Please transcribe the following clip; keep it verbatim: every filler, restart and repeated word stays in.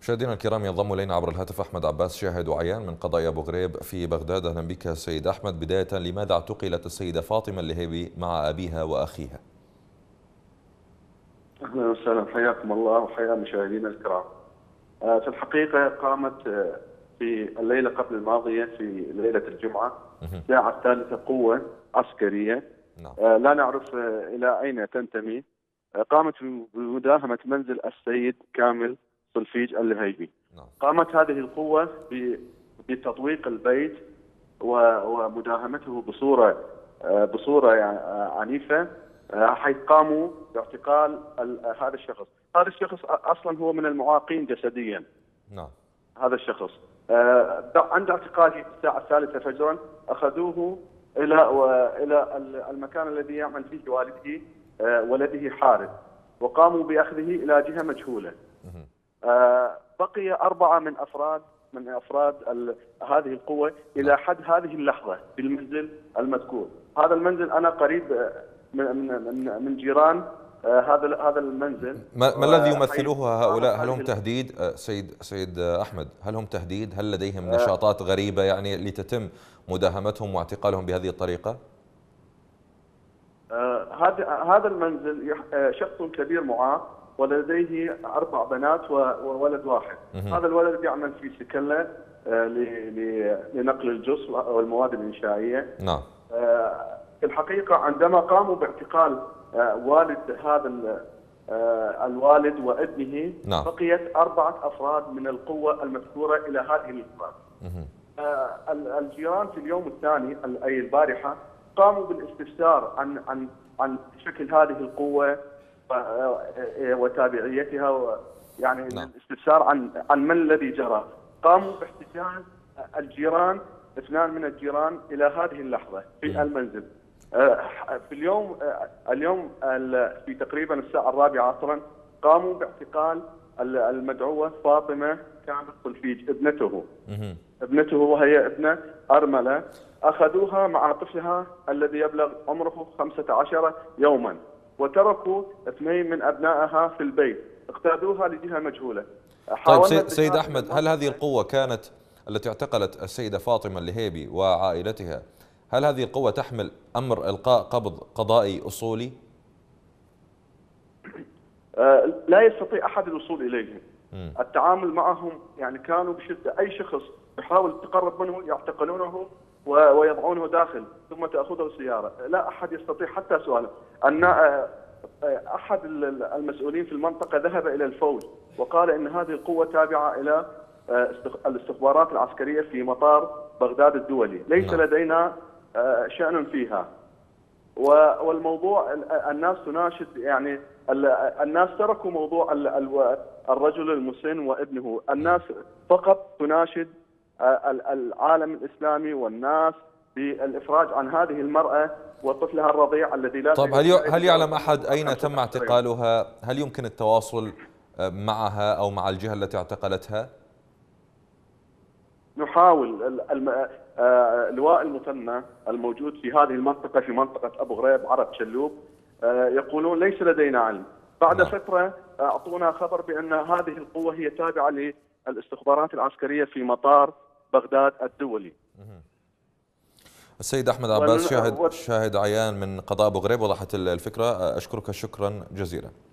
مشاهدينا الكرام، ينضم الينا عبر الهاتف احمد عباس، شاهد وعيان من قضايا ابو غريب في بغداد. اهلا بك سيد احمد. بدايه، لماذا اعتقلت السيده فاطمه اللهيبي مع ابيها واخيها؟ اهلا وسهلا، حياكم الله وحيا مشاهدينا الكرام. في الحقيقه قامت في الليله قبل الماضيه في ليله الجمعه الساعه الثالثه قوه عسكريه نعم. لا نعرف الى اين تنتمي، قامت بمداهمه منزل السيد كامل صلفيج اللهيبي. نعم. قامت هذه القوه بتطويق البيت ومداهمته بصوره بصوره عنيفه، حيث قاموا باعتقال هذا الشخص. هذا الشخص اصلا هو من المعاقين جسديا. نعم. هذا الشخص عند اعتقاله الساعه الثالثه فجرا اخذوه الى الى المكان الذي يعمل فيه والده ولده حارث، وقاموا باخذه الى جهه مجهوله. بقي اربعه من افراد من افراد هذه القوه الى حد هذه اللحظه في المنزل المذكور. هذا المنزل انا قريب من من من جيران هذا هذا المنزل. ما, ما الذي يمثلوه هؤلاء؟ هل هم تهديد سيد سيد احمد؟ هل هم تهديد؟ هل لديهم نشاطات غريبه يعني لتتم مداهمتهم واعتقالهم بهذه الطريقه؟ هذا هذا المنزل شخص كبير معاق ولديه اربع بنات وولد واحد. هذا الولد يعمل في سكله لنقل الجص والمواد الانشائيه. نعم. في الحقيقه عندما قاموا باعتقال والد هذا الوالد وابنه، نعم. بقيت اربعه افراد من القوه المذكوره الى هذه الافراد. الجيران في اليوم الثاني اي البارحه قاموا بالاستفسار عن عن عن شكل هذه القوه وتابعيتها، يعني نعم. الاستفسار عن عن من الذي جرى. قاموا باحتجاز الجيران، اثنان من الجيران الى هذه اللحظه في م. المنزل. في اليوم اليوم في تقريبا الساعه الرابعه عصرا قاموا باعتقال المدعوه فاطمه كامل صلفيج ابنته. م. ابنته وهي ابنه ارمله، اخذوها مع طفلها الذي يبلغ عمره خمسة عشر يوما، وتركوا اثنين من ابنائها في البيت، اقتادوها لجهه مجهوله. طيب سيد احمد، هل هذه القوه كانت التي اعتقلت السيده فاطمه اللهيبي وعائلتها، هل هذه القوه تحمل امر القاء قبض قضائي اصولي؟ لا يستطيع احد الوصول اليهم. م. التعامل معهم يعني كانوا بشده، اي شخص يحاول التقرب منه يعتقلونه ويضعونه داخل ثم تاخذه سياره، لا احد يستطيع حتى سؤاله. ان احد المسؤولين في المنطقه ذهب الى الفوج وقال ان هذه القوه تابعه الى الاستخبارات العسكريه في مطار بغداد الدولي، ليس لدينا شأن فيها. والموضوع الناس تناشد، يعني الناس تركوا موضوع الرجل المسن وابنه، الناس فقط تناشد العالم الإسلامي والناس بالإفراج عن هذه المرأة وطفلها الرضيع الذي لا. طب هل هل يعلم أحد أين تم اعتقالها؟ هل يمكن التواصل معها أو مع الجهة التي اعتقلتها؟ نحاول. اللواء المثنى الموجود في هذه المنطقة في منطقة أبو غريب عرب شلوب يقولون ليس لدينا علم. بعد نعم. فترة أعطونا خبر بأن هذه القوة هي تابعة للاستخبارات العسكرية في مطار بغداد الدولي. السيد أحمد عباس، شاهد شاهد عيان من قضاء أبو غريب، وضحت الفكرة. أشكرك شكرا جزيلا.